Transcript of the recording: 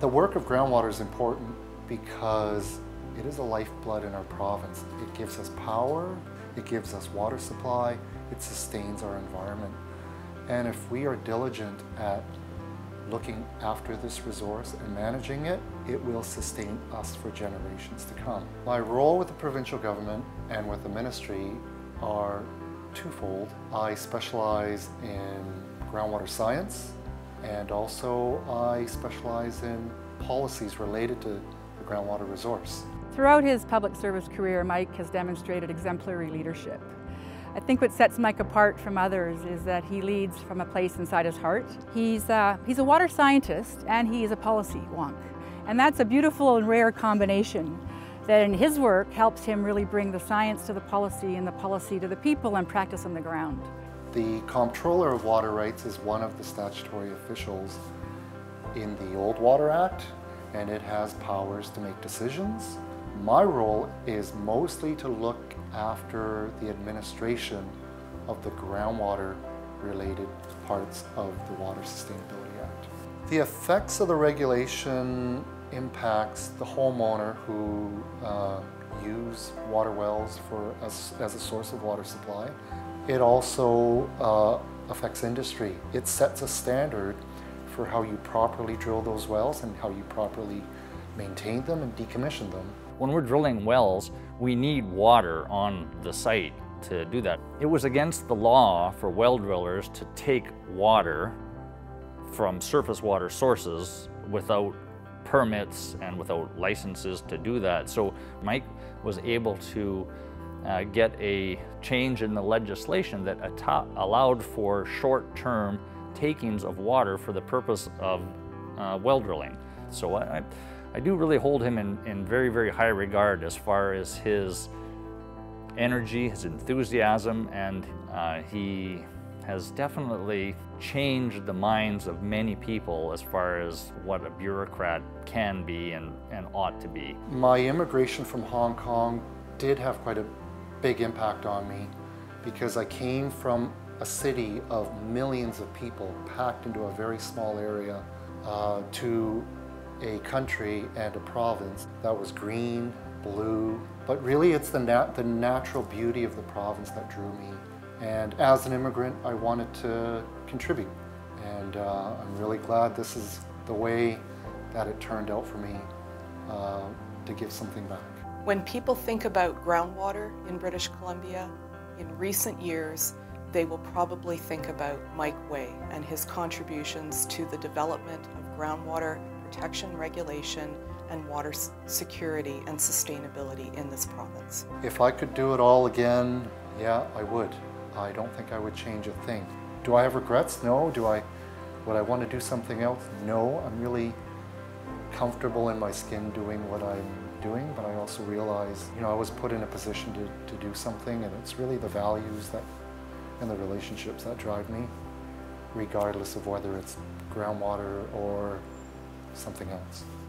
The work of groundwater is important because it is a lifeblood in our province. It gives us power, it gives us water supply, it sustains our environment. And if we are diligent at looking after this resource and managing it, it will sustain us for generations to come. My role with the provincial government and with the ministry are twofold. I specialize in groundwater science, and also I specialize in policies related to the groundwater resource. Throughout his public service career, Mike has demonstrated exemplary leadership. I think what sets Mike apart from others is that he leads from a place inside his heart. He's a water scientist and he is a policy wonk. And that's a beautiful and rare combination that in his work helps him really bring the science to the policy and the policy to the people and practice on the ground. The comptroller of water rights is one of the statutory officials in the Old Water Act, and it has powers to make decisions. My role is mostly to look after the administration of the groundwater related parts of the Water Sustainability Act. The effects of the regulation impacts the homeowner who use water wells as a source of water supply. It also affects industry. It sets a standard for how you properly drill those wells and how you properly maintain them and decommission them. When we're drilling wells, we need water on the site to do that. It was against the law for well drillers to take water from surface water sources without permits and without licenses to do that. So Mike was able to get a change in the legislation that allowed for short-term takings of water for the purpose of well drilling. So I do really hold him in very, very high regard as far as his energy, his enthusiasm, and he has definitely changed the minds of many people as far as what a bureaucrat can be and ought to be. My immigration from Hong Kong did have quite a big impact on me because I came from a city of millions of people packed into a very small area to a country and a province that was green, blue, but really it's the natural beauty of the province that drew me. And as an immigrant, I wanted to contribute. And I'm really glad this is the way that it turned out for me to give something back. When people think about groundwater in British Columbia, in recent years, they will probably think about Mike Way and his contributions to the development of groundwater protection, regulation, and water security and sustainability in this province. If I could do it all again, yeah, I would. I don't think I would change a thing. Do I have regrets? No. Would I want to do something else? No. I'm really comfortable in my skin doing what I'm doing, but I also realize, I was put in a position to do something, and it's really the values and the relationships that drive me, regardless of whether it's groundwater or something else.